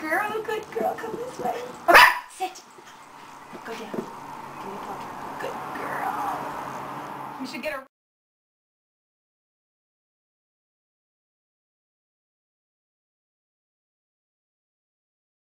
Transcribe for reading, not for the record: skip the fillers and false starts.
girl, good girl. Come this way. Sit. Go down. Give me a paw. Good girl. We should get her.